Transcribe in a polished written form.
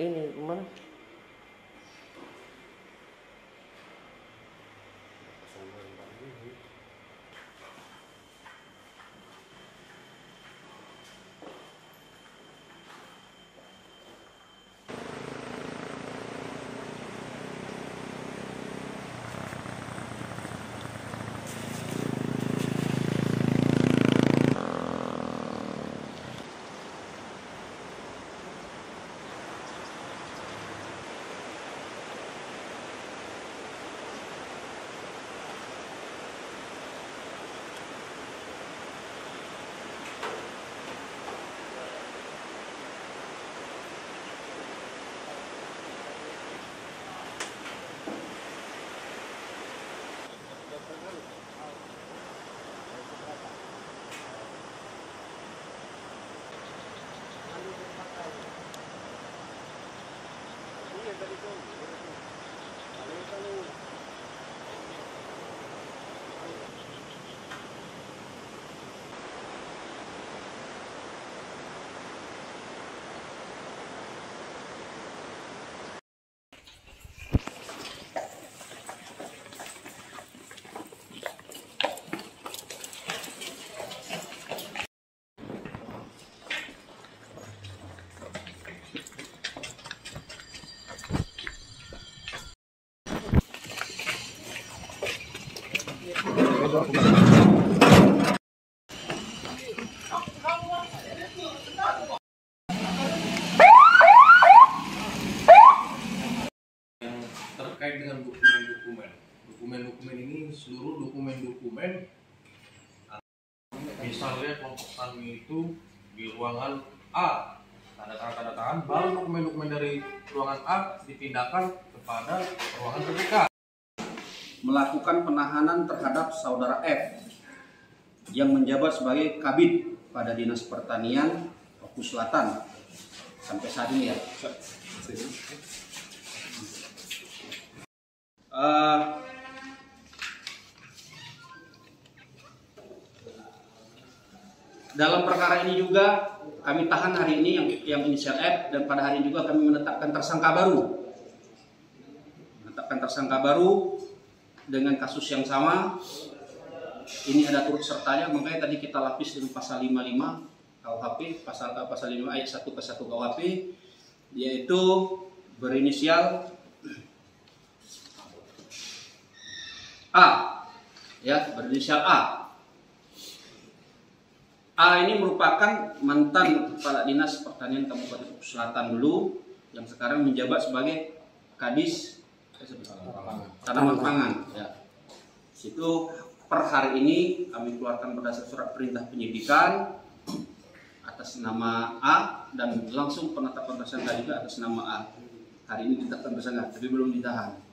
ini mana? Terkait dengan dokumen ini, seluruh dokumen misalnya kelompok tani itu di ruangan A tanda tangan, baru dokumen dari ruangan A dipindahkan kepada ruangan terdekat. Melakukan penahanan terhadap saudara F yang menjabat sebagai Kabid pada Dinas Pertanian Fokus Selatan sampai saat ini ya. Dalam perkara ini juga kami tahan hari ini yang inisial F, dan pada hari ini juga kami menetapkan tersangka baru dengan kasus yang sama. Ini ada turut sertanya, makanya tadi kita lapis dengan pasal 55 KUHP, pasal 5 ayat 1 ke 1 KUHP, yaitu berinisial A, ya, berinisial A. A ini merupakan mantan Kepala Dinas Pertanian Kabupaten Fokus Selatan dulu, yang sekarang menjabat sebagai Kadis Tanaman Pangan. Ya. Situ per hari ini kami keluarkan berdasar surat perintah penyidikan atas nama A, dan langsung penetapan tersangka juga atas nama A. Hari ini ditetapkan tersangka, tapi belum ditahan.